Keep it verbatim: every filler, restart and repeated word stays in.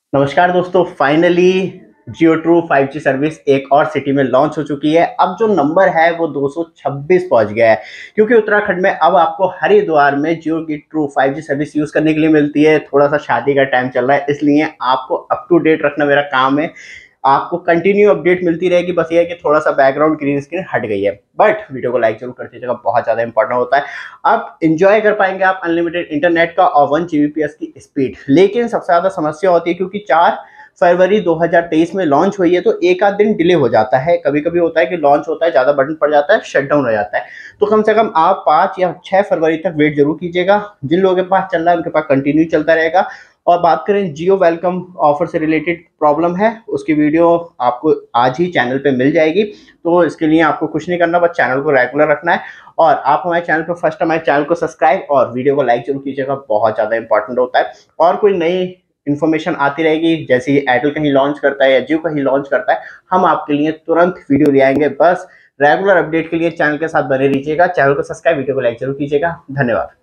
नमस्कार दोस्तों, finally Jio true five G service एक और सिटी में लॉन्च हो चुकी है। अब जो नंबर है वो दो सौ छब्बीस पहुंच गया है, क्योंकि उत्तराखंड में अब आपको हरिद्वार में जियो की true five G service use करने के लिए मिलती है। थोड़ा सा शादी का टाइम चल रहा है, इसलिए आपको अप टू डेट रखना मेरा काम है। आपको कंटिन्यू अपडेट मिलती रहेगी, बस ये है कि थोड़ा सा बैकग्राउंड ग्रीन स्क्रीन हट गई है। बट वीडियो को लाइक जरूर कर दीजिएगा, बहुत ज़्यादा इंपॉर्टेंट होता है। आप इंजॉय कर पाएंगे आप अनलिमिटेड इंटरनेट का और वन जीबीपीएस की स्पीड। लेकिन सबसे ज़्यादा समस्या होती है क्योंकि चार फरवरी दो हज़ार तेईस में लॉन्च हुई है, तो एक आध दिन डिले हो जाता है। कभी कभी होता है कि लॉन्च होता है, ज़्यादा बटन पड़ जाता है, शट डाउन हो जाता है। तो कम से कम आप पाँच या छः फरवरी तक वेट जरूर कीजिएगा। जिन लोगों के पास चल रहा है उनके पास कंटिन्यू चलता रहेगा। और बात करें जियो वेलकम ऑफर से रिलेटेड प्रॉब्लम है, उसकी वीडियो आपको आज ही चैनल पे मिल जाएगी। तो इसके लिए आपको कुछ नहीं करना, बस चैनल को रेगुलर रखना है। और आप हमारे चैनल पर फर्स्ट हमारे चैनल को सब्सक्राइब और वीडियो को लाइक जरूर कीजिएगा, बहुत ज़्यादा इंपॉर्टेंट होता है। और कोई नई इन्फॉर्मेशन आती रहेगी, जैसे एयरटेल कहीं लॉन्च करता है या जियो कहीं लॉन्च करता है, हम आपके लिए तुरंत वीडियो ले आएंगे। बस रेगुलर अपडेट के लिए चैनल के साथ बने रहिएगा। चैनल को सब्सक्राइब, वीडियो को लाइक जरूर कीजिएगा। धन्यवाद।